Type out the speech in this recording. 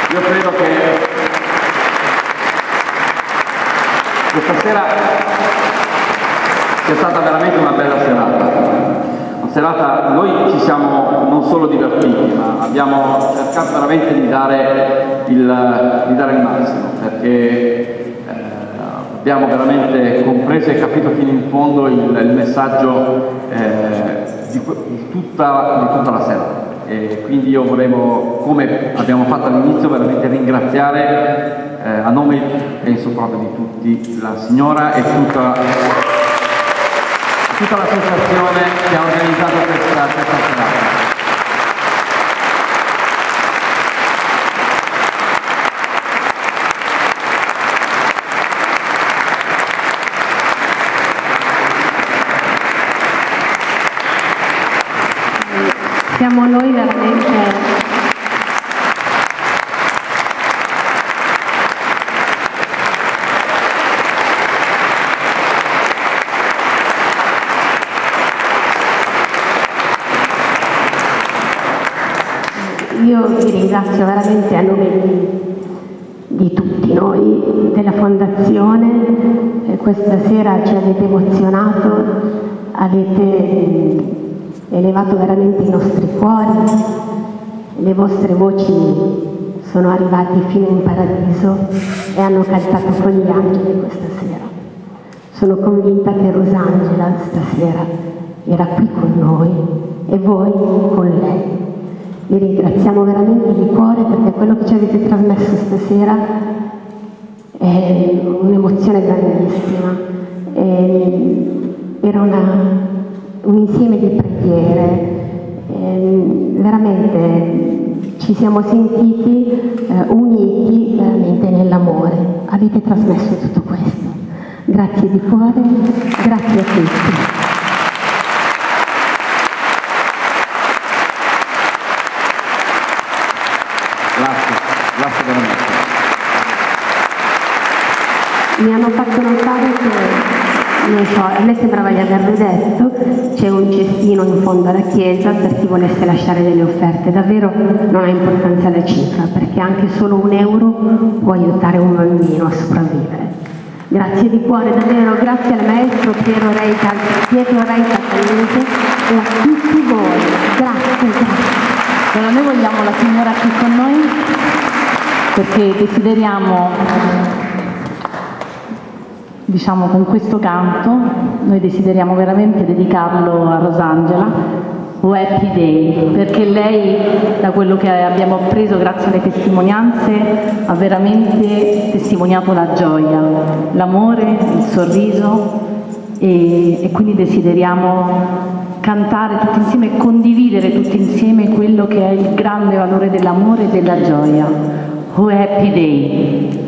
Io credo che questa sera sia stata veramente una bella serata. Noi ci siamo non solo divertiti, ma abbiamo cercato veramente di dare il massimo, perché abbiamo veramente compreso e capito fino in fondo il messaggio di tutta la serata. E quindi io volevo, come abbiamo fatto all'inizio, veramente ringraziare a nome, penso proprio di tutti, la signora e tutta l'associazione che ha organizzato questa serata. Siamo noi veramente io vi ringrazio veramente a nome di tutti noi della Fondazione. Questa sera ci avete emozionato, avete elevato veramente i nostri cuori, le vostre voci sono arrivate fino in paradiso e hanno cantato con gli angeli questa sera. Sono convinta che Rosangela stasera era qui con noi e voi con lei. Vi ringraziamo veramente di cuore, perché quello che ci avete trasmesso stasera è un'emozione grandissima. Era un insieme di preghiere, veramente ci siamo sentiti uniti veramente nell'amore. Avete trasmesso tutto questo. Grazie di cuore, grazie a tutti. Grazie veramente. Mi hanno fatto notare che, non so, a me sembrava di averlo detto, c'è un cestino in fondo alla chiesa per chi volesse lasciare delle offerte. Davvero non ha importanza la cifra, perché anche solo €1 può aiutare un bambino a sopravvivere. Grazie di cuore, davvero, grazie al maestro Pietro Reita Talmente e a tutti voi. Grazie. Allora, noi vogliamo la signora qui con noi perché desideriamo, diciamo, con questo canto, noi desideriamo veramente dedicarlo a Rosangela, o Happy Day, perché lei, da quello che abbiamo appreso grazie alle testimonianze, ha veramente testimoniato la gioia, l'amore, il sorriso e quindi desideriamo cantare tutti insieme e condividere tutti insieme quello che è il grande valore dell'amore e della gioia. Oh Happy Day!